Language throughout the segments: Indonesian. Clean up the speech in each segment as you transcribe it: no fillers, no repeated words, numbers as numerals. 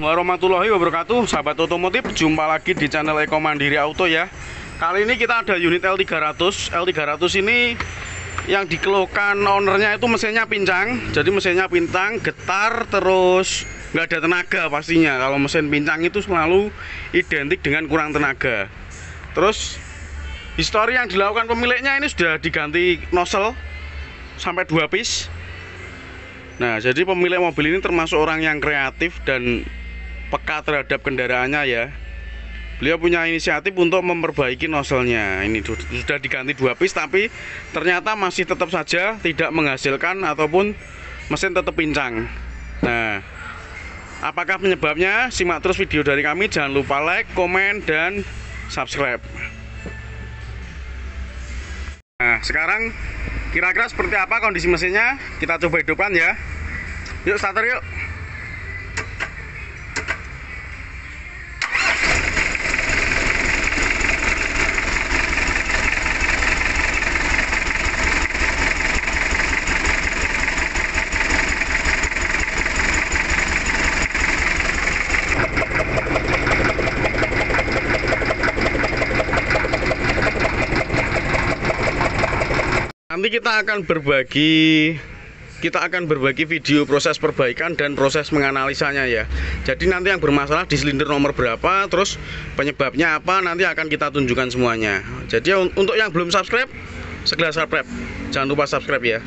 Warahmatullahi wabarakatuh, sahabat otomotif. Jumpa lagi di channel Eko Mandiri Auto ya. Kali ini kita ada unit L300. L300 ini yang dikeluhkan ownernya itu mesinnya pincang. Jadi mesinnya pincang, getar, terus nggak ada tenaga pastinya. Kalau mesin pincang itu selalu identik dengan kurang tenaga. Terus histori yang dilakukan pemiliknya ini sudah diganti nozzle sampai 2 piece. Nah, jadi pemilik mobil ini termasuk orang yang kreatif dan peka terhadap kendaraannya ya. Beliau punya inisiatif untuk memperbaiki nozzle-nya. Ini sudah diganti 2 piece, tapi ternyata masih tetap saja tidak menghasilkan ataupun mesin tetap pincang. Nah, apakah penyebabnya? Simak terus video dari kami. Jangan lupa like, komen, dan subscribe. Nah, sekarang kira-kira seperti apa kondisi mesinnya? Kita coba hidupkan ya. Yuk, starter yuk. Nanti kita akan berbagi video proses perbaikan dan proses menganalisanya ya. Jadi nanti yang bermasalah di silinder nomor berapa, terus penyebabnya apa, nanti akan kita tunjukkan semuanya. Jadi untuk yang belum subscribe, segera subscribe. Jangan lupa subscribe ya.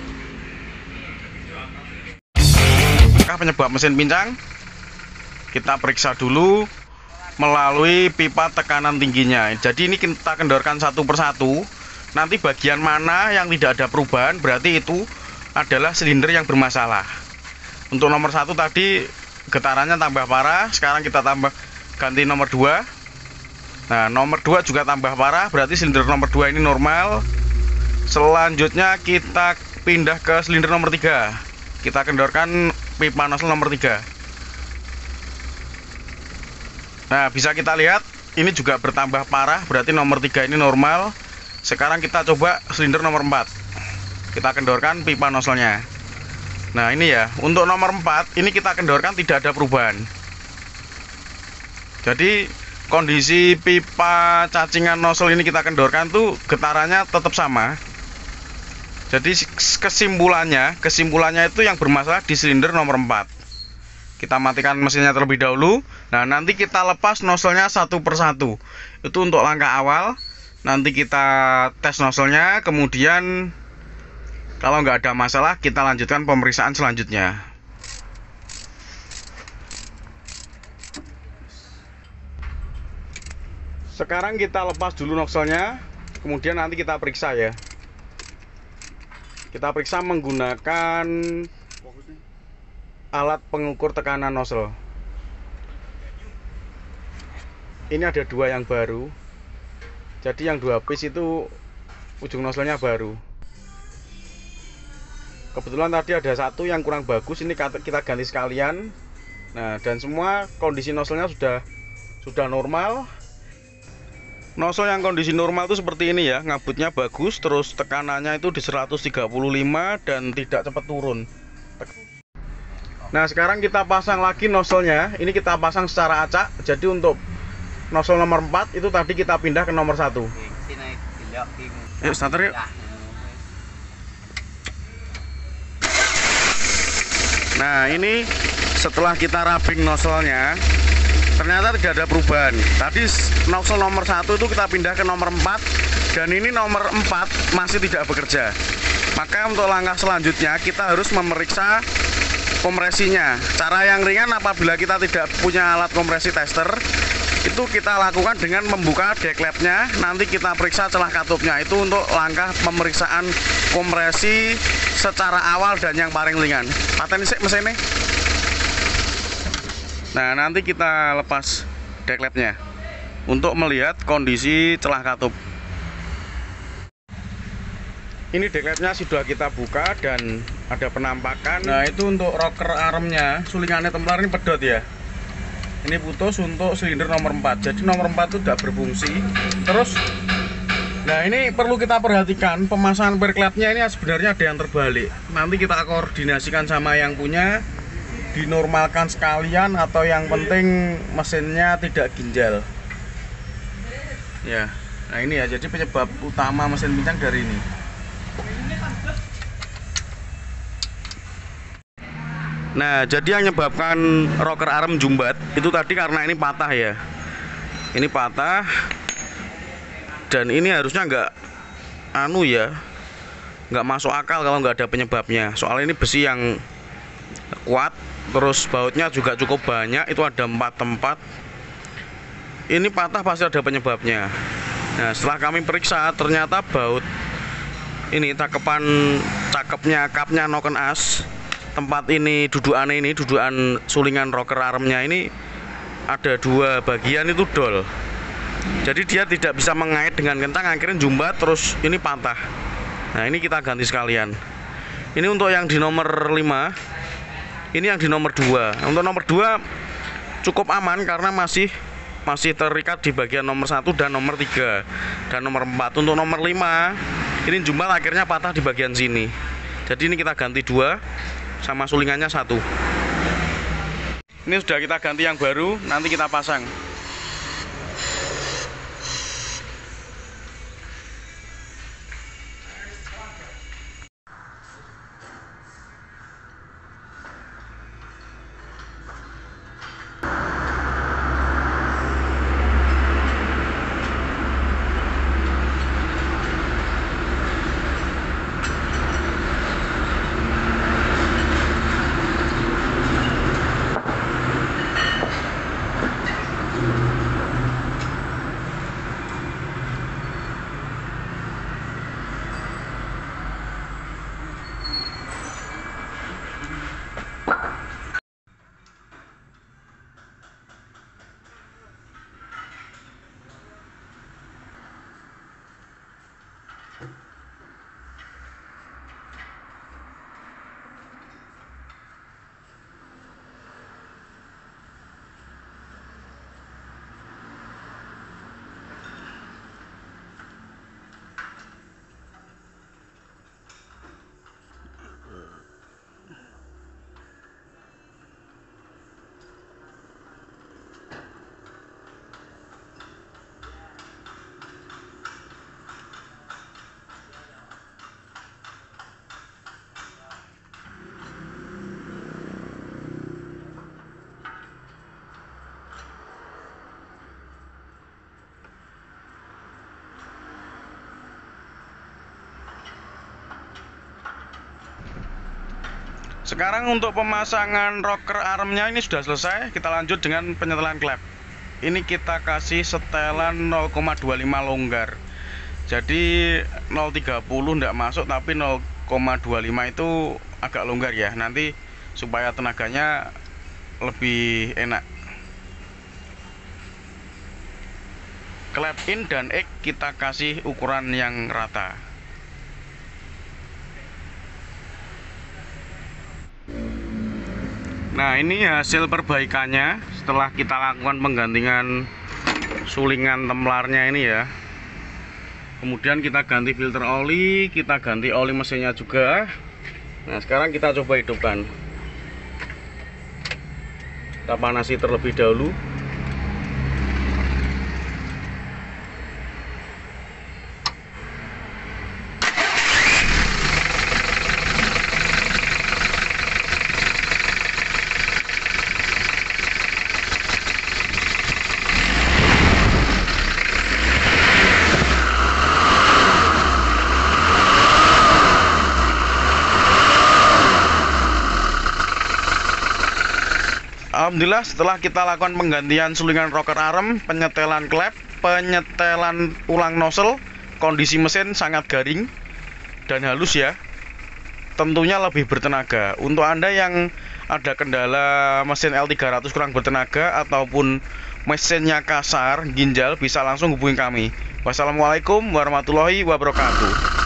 Apakah penyebab mesin pincang? Kita periksa dulu melalui pipa tekanan tingginya. Jadi ini kita kendorkan satu persatu. Nanti bagian mana yang tidak ada perubahan berarti itu adalah silinder yang bermasalah. Untuk nomor 1 tadi getarannya tambah parah, sekarang kita ganti nomor 2. Nah, nomor 2 juga tambah parah, berarti silinder nomor 2 ini normal. Selanjutnya kita pindah ke silinder nomor 3. Kita kendorkan pipa nozzle nomor 3. Nah, bisa kita lihat ini juga bertambah parah, berarti nomor 3 ini normal. Sekarang kita coba silinder nomor 4. Kita kendorkan pipa nozzle-nya. Nah, ini ya, untuk nomor 4 ini kita kendorkan tidak ada perubahan. Jadi kondisi pipa cacingan nozzle ini kita kendorkan tuh getarannya tetap sama. Jadi kesimpulannya itu yang bermasalah di silinder nomor 4. Kita matikan mesinnya terlebih dahulu. Nah, nanti kita lepas nozzle-nya satu persatu. Itu untuk langkah awal. Nanti kita tes nozzle-nya, kemudian kalau nggak ada masalah kita lanjutkan pemeriksaan selanjutnya. Sekarang kita lepas dulu nozzle-nya, kemudian nanti kita periksa ya. Kita periksa menggunakan alat pengukur tekanan nozzle. Ini ada 2 yang baru. Jadi yang 2 piece itu ujung nozzle-nya baru. Kebetulan tadi ada 1 yang kurang bagus, ini kita ganti sekalian. Nah, dan semua kondisi nozzle-nya sudah normal. Nozzle yang kondisi normal itu seperti ini ya, ngabutnya bagus, terus tekanannya itu di 135 dan tidak cepat turun. Nah, sekarang kita pasang lagi nozzle-nya. Ini kita pasang secara acak. Jadi untuk nozzle nomor 4 itu tadi kita pindah ke nomor 1. Yuk, starter yuk. Nah, ini setelah kita rubbing nozzle-nya, ternyata tidak ada perubahan. Tadi nozzle nomor 1 itu kita pindah ke nomor 4, dan ini nomor 4 masih tidak bekerja. Maka untuk langkah selanjutnya kita harus memeriksa kompresinya. Cara yang ringan apabila kita tidak punya alat kompresi tester, itu kita lakukan dengan membuka deklepnya. Nanti kita periksa celah katupnya. Itu untuk langkah pemeriksaan kompresi secara awal dan yang paling ringan. Paten sik mesinnya. Nah, nanti kita lepas deklepnya untuk melihat kondisi celah katup. Ini deklepnya sudah kita buka dan ada penampakan. Nah, itu untuk rocker armnya, sulingannya templar ini pedot ya. Ini putus untuk silinder nomor 4. Jadi nomor 4 itu tidak berfungsi. Terus, nah ini perlu kita perhatikan, pemasangan perklepnya ini sebenarnya ada yang terbalik. Nanti kita koordinasikan sama yang punya. dinormalkan sekalian atau yang penting mesinnya tidak ginjal ya. Nah ini ya, jadi penyebab utama mesin pincang dari ini. Nah jadi yang menyebabkan rocker arm jumbat itu tadi karena ini patah ya. Ini patah, dan ini harusnya nggak masuk akal kalau nggak ada penyebabnya. Soalnya ini besi yang kuat, terus bautnya juga cukup banyak, itu ada 4 tempat. Ini patah pasti ada penyebabnya. Nah setelah kami periksa, ternyata baut ini cakepnya kapnya noken as, tempat ini dudukan sulingan rocker armnya ini ada 2 bagian itu dol. Jadi dia tidak bisa mengait dengan kencang, akhirnya jumbat, terus ini patah. Nah ini kita ganti sekalian. Ini untuk yang di nomor 5, ini yang di nomor 2. Untuk nomor 2 cukup aman karena masih terikat di bagian nomor 1 dan nomor 3 dan nomor 4. Untuk nomor 5 ini jumbat akhirnya patah di bagian sini. Jadi ini kita ganti 2 sama sulingannya 1. Ini sudah kita ganti yang baru, nanti kita pasang. Sekarang untuk pemasangan rocker armnya ini sudah selesai. Kita lanjut dengan penyetelan klep. Ini kita kasih setelan 0,25 longgar. Jadi 0,30 tidak masuk, tapi 0,25 itu agak longgar ya. Nanti supaya tenaganya lebih enak. Klep in dan X kita kasih ukuran yang rata. Nah ini hasil perbaikannya setelah kita lakukan penggantian sulingan templarnya ini ya. Kemudian kita ganti filter oli, kita ganti oli mesinnya juga. Nah sekarang kita coba hidupkan. Kita panasi terlebih dahulu. Alhamdulillah setelah kita lakukan penggantian sulingan rocker arm, penyetelan klep, penyetelan ulang nozzle, kondisi mesin sangat garing dan halus ya. Tentunya lebih bertenaga. Untuk Anda yang ada kendala mesin L300 kurang bertenaga ataupun mesinnya kasar, ginjal, bisa langsung hubungi kami. Wassalamualaikum warahmatullahi wabarakatuh.